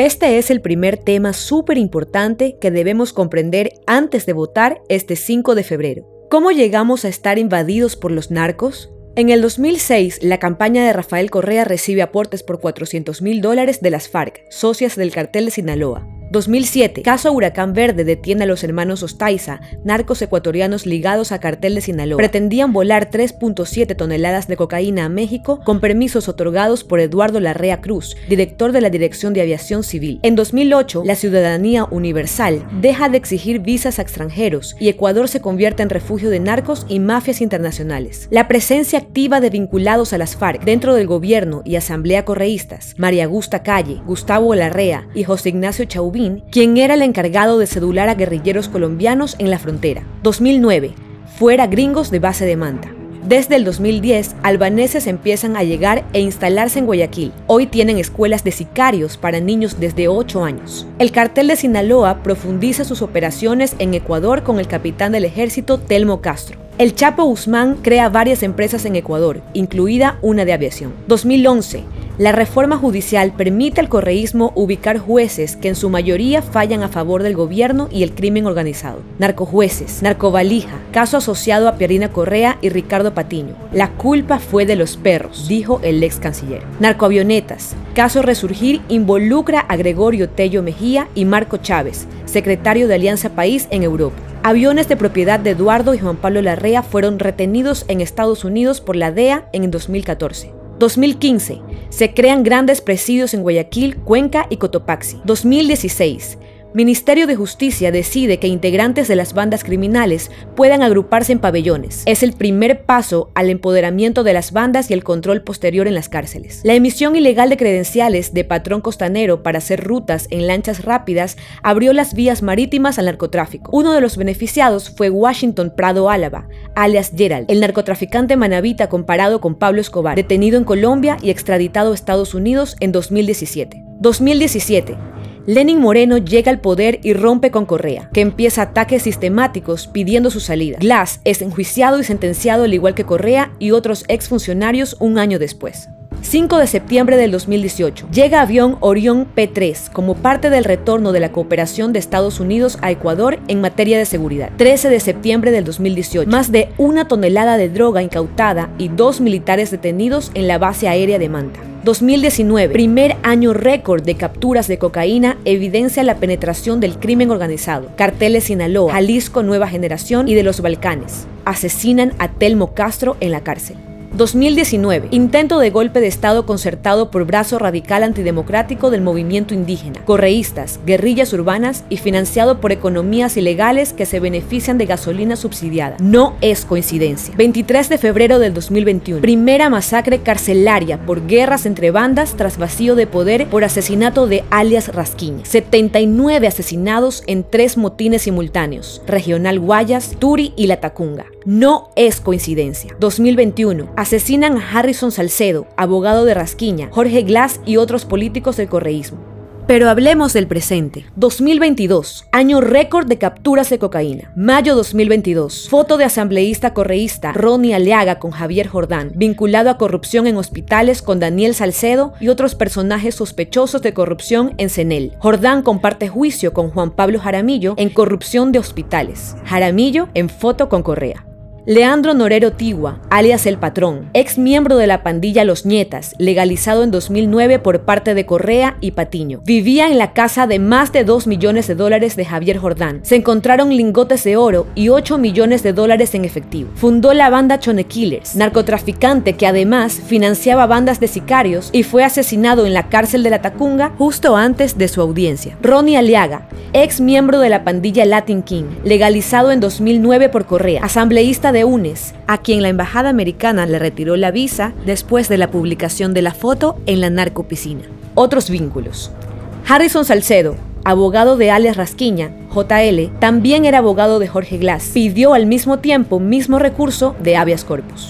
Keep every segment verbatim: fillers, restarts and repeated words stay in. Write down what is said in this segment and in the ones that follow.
Este es el primer tema súper importante que debemos comprender antes de votar este cinco de febrero. ¿Cómo llegamos a estar invadidos por los narcos? En el dos mil seis, la campaña de Rafael Correa recibe aportes por cuatrocientos mil dólares de las FARC, socias del cartel de Sinaloa. dos mil siete, caso Huracán Verde detiene a los hermanos Ostaiza, narcos ecuatorianos ligados a cartel de Sinaloa. Pretendían volar tres punto siete toneladas de cocaína a México con permisos otorgados por Eduardo Larrea Cruz, director de la Dirección de Aviación Civil. En dos mil ocho, la ciudadanía universal deja de exigir visas a extranjeros y Ecuador se convierte en refugio de narcos y mafias internacionales. La presencia activa de vinculados a las FARC dentro del gobierno y asamblea correístas, María Augusta Calle, Gustavo Larrea y José Ignacio Chauvin, quien era el encargado de cedular a guerrilleros colombianos en la frontera. dos mil nueve, fuera gringos de base de Manta. Desde el dos mil diez, albaneses empiezan a llegar e instalarse en Guayaquil. Hoy tienen escuelas de sicarios para niños desde ocho años. El cartel de Sinaloa profundiza sus operaciones en Ecuador con el capitán del ejército Telmo Castro. El Chapo Guzmán crea varias empresas en Ecuador, incluida una de aviación. dos mil once. La reforma judicial permite al correísmo ubicar jueces que en su mayoría fallan a favor del gobierno y el crimen organizado. Narcojueces, narcovalija, caso asociado a Pierina Correa y Ricardo Patiño. La culpa fue de los perros, dijo el ex canciller. Narcoavionetas, caso Resurgir involucra a Gregorio Tello Mejía y Marco Chávez, secretario de Alianza País en Europa. Aviones de propiedad de Eduardo y Juan Pablo Larrea fueron retenidos en Estados Unidos por la D E A en dos mil catorce. dos mil quince. Se crean grandes presidios en Guayaquil, Cuenca y Cotopaxi. dos mil dieciséis. Ministerio de Justicia decide que integrantes de las bandas criminales puedan agruparse en pabellones. Es el primer paso al empoderamiento de las bandas y el control posterior en las cárceles. La emisión ilegal de credenciales de patrón costanero para hacer rutas en lanchas rápidas abrió las vías marítimas al narcotráfico. Uno de los beneficiados fue Washington Prado Álava, alias Gerald, el narcotraficante manabita comparado con Pablo Escobar, detenido en Colombia y extraditado a Estados Unidos en dos mil diecisiete. dos mil diecisiete. Lenín Moreno llega al poder y rompe con Correa, que empieza ataques sistemáticos pidiendo su salida. Glass es enjuiciado y sentenciado al igual que Correa y otros exfuncionarios un año después. cinco de septiembre del dos mil dieciocho. Llega avión Orión P tres como parte del retorno de la cooperación de Estados Unidos a Ecuador en materia de seguridad. trece de septiembre del dos mil dieciocho. Más de una tonelada de droga incautada y dos militares detenidos en la base aérea de Manta. dos mil diecinueve. Primer año récord de capturas de cocaína evidencia la penetración del crimen organizado. Carteles Sinaloa, Jalisco Nueva Generación y de los Balcanes. Asesinan a Telmo Castro en la cárcel. dos mil diecinueve. Intento de golpe de Estado concertado por brazo radical antidemocrático del movimiento indígena, correístas, guerrillas urbanas y financiado por economías ilegales que se benefician de gasolina subsidiada. No es coincidencia. veintitrés de febrero del dos mil veintiuno. Primera masacre carcelaria por guerras entre bandas tras vacío de poder por asesinato de alias Rasquiña. setenta y nueve asesinados en tres motines simultáneos. Regional Guayas, Turi y La Tacunga. No es coincidencia. dos mil veintiuno. Asesinan a Harrison Salcedo, abogado de Rasquiña, Jorge Glass y otros políticos del correísmo. Pero hablemos del presente. dos mil veintidós, año récord de capturas de cocaína. Mayo dos mil veintidós, foto de asambleísta correísta Ronnie Aliaga con Javier Jordán, vinculado a corrupción en hospitales con Daniel Salcedo y otros personajes sospechosos de corrupción en CENEL. Jordán comparte juicio con Juan Pablo Jaramillo en corrupción de hospitales. Jaramillo en foto con Correa. Leandro Norero Tigua, alias El Patrón, ex miembro de la pandilla Los Nietas, legalizado en dos mil nueve por parte de Correa y Patiño. Vivía en la casa de más de dos millones de dólares de Javier Jordán. Se encontraron lingotes de oro y ocho millones de dólares en efectivo. Fundó la banda Chone Killers, narcotraficante que además financiaba bandas de sicarios y fue asesinado en la cárcel de La Tacunga justo antes de su audiencia. Ronnie Aliaga, ex miembro de la pandilla Latin King, legalizado en dos mil nueve por Correa, asambleísta de UNES, a quien la embajada americana le retiró la visa después de la publicación de la foto en la narcopiscina. Otros vínculos. Harrison Salcedo, abogado de alias Rasquiña, J L, también era abogado de Jorge Glass. Pidió al mismo tiempo mismo recurso de habeas corpus.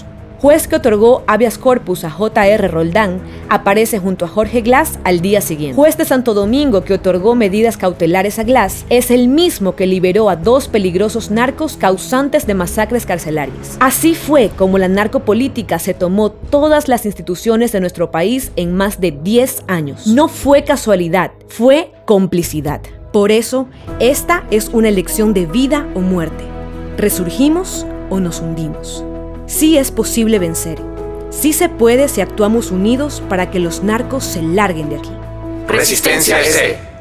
juez que otorgó habeas corpus a J R Roldán aparece junto a Jorge Glass al día siguiente. Juez de Santo Domingo que otorgó medidas cautelares a Glass es el mismo que liberó a dos peligrosos narcos causantes de masacres carcelarias. Así fue como la narcopolítica se tomó todas las instituciones de nuestro país en más de diez años. No fue casualidad, fue complicidad. Por eso, esta es una elección de vida o muerte. ¿Resurgimos o nos hundimos? Sí es posible vencer. Sí se puede si actuamos unidos para que los narcos se larguen de aquí. Resistencia S.